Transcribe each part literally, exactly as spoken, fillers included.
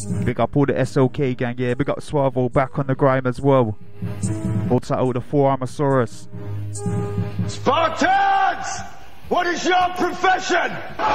Big up all the S L K gang, yeah. Big up Swarvo back on the grime as well. Hold out all the four Armosaurus. Spartans! What is your profession?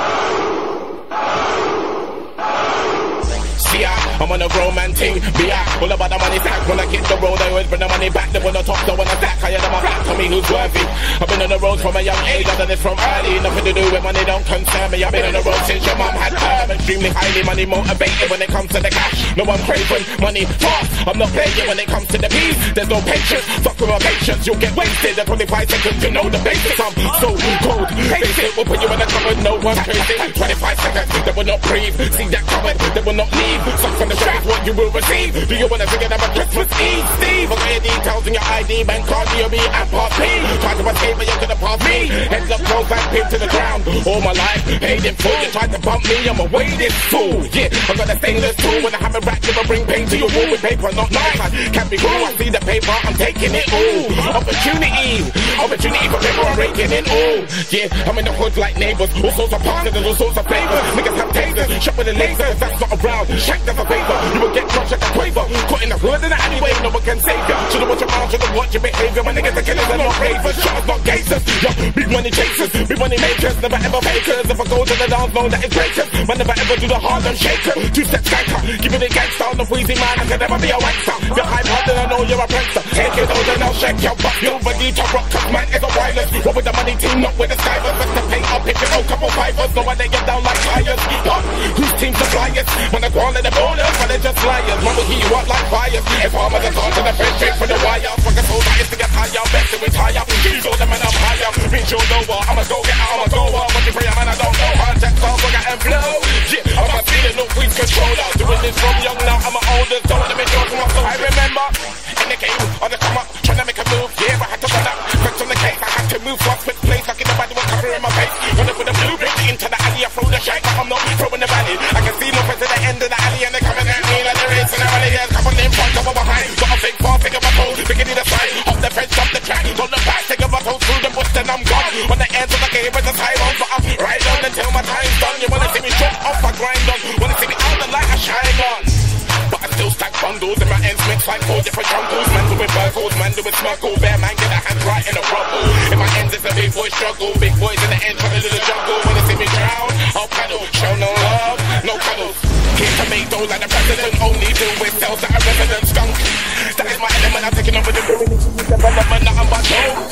See ya, I'm on a romantic be ya, all about the money stack. When I get the road, I always bring the money back. They wanna talk, they wanna stack. I had my back, tell me who's worthy. I've been on the road from a young age, I've done this from early. Nothing to do with money, don't concern me. I've been on the road since your mum had her. Extremely highly money motivated when it comes to the cash. No, I'm craving money fast. I'm not playing when it comes to the peas. There's no patience, fuck with my patience. You'll get wasted in twenty-five seconds, you know the basics. I'm so cold, basic. We'll put you in the cupboard, no one's crazy. twenty-five seconds, they will not breathe. See that cupboard, they will not leave. Suck from the trap, what you will receive. Do you wanna forget about Christmas Eve? Steve, I got your details in your I D, bank card, D O B and part P. Try to escape, but you're gonna pass me. Heads up, close back, pin to the ground. All my life, paid in full. You tried to bump me, I'm a weighted fool. Yeah, I got a stainless tool. When I have a rack, never bring pain to your wall with paper, not knife. I can't be cool, I see the paper, I'm taking it all. Opportunity, opportunity for paper, I'm raking it all. Yeah, I'm in the hood like neighbors, all sorts of partners, all sorts of flavors. Niggas have tasers, shot with a laser. If that's not around, check that's a favor. You will get crushed at the quaver. Caught in the hood in the alleyway, no one can save ya. Should've watched your mouth, should've watched your behavior. My niggas are killers and not ravers. Shots not gazers. Yo, big money chasers, big money makers, never ever fakers. If I go to the dance, no, that is breakers. Man, never ever do the Harlem shaker. Two-step skanker, giving it gangsta on the wheezy man. I can never be a wanker. You're hype hard and I know you're a prankster. Take it out and I'll shake your butt. Nobody to rock, cause man is a wireless. What with the money team, not with the skivers. Best to pay up, pick it out, couple fivers. No one they get down like tires. Huh? Whose team's the flyers? When I go on in the borders, but they're just liars. Mama heat you up like fires. If farmers are taught to the face, straight for the wire. Fuck a soul, that is to get higher. Best to retire. These all the men I'm higher. Bitch, you'll know what. I'm a go getter, I'm a goer. What you pray, man, I don't know. Hard jack, stars, I got and blow. Yeah, I'm a feeling, no queen's controller. Doing this from young now, I'm an older. Don't let me joke from my soul. I remember in the game, on the come up, trying to make a move. Yeah, I had to run up. Quick on the case, I had to move fast, quick place. Like in the body was covering my face. Running with the blue brick into the alley. I throw the shake, but I'm not throwing the valley. I can see no friends at the end of the alley, and they're coming at me like they're racing the alley. Yeah, couple in front, couple behind. Got a big bar, take up my toes, beginning to side. Off the fence, jump the track, don't look back, take up my toes through the bush, then I'm gone. On the ends of the game, with the side on, but I'm right on until my time's done. You wanna see me jump off, I grind on. Wanna see me out the light, I shine on. But I still stack bundles and my ends mix like four different jungles. Man doing burgles, man doing smuggle. Bear man get a hand right in a rubble. In my ends it's a big boy struggle. Big boys in the end trying to do the jungle. Wanna see me drown? I'll paddle. Show no love, no cuddles. Here to make those like the president. Only do with cells that are resident skunk. That is my element, I'm taking over the development, nothing but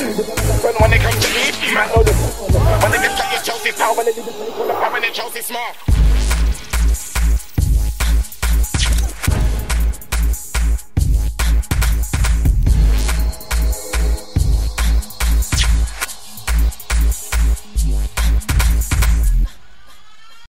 gold. When it comes to me, man know this. When they get shot, it's Chelsea power. When they do this, they call the power and Chelsea smart.